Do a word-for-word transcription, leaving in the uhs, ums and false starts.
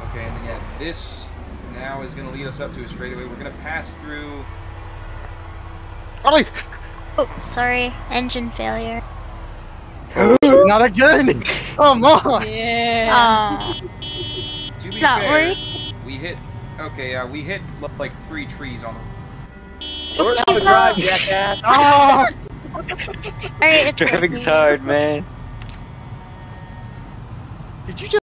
Okay, and then yeah, this now is going to lead us up to a straightaway. We're going to pass through. Harley! Oh, sorry. Engine failure. Not again! Come on! Yeah. To be Not fair, worry. we hit. Okay, uh, we hit like three trees on them. Learn how to drive, jackass! Oh! Alright, it's Driving's working. hard, man. Did you just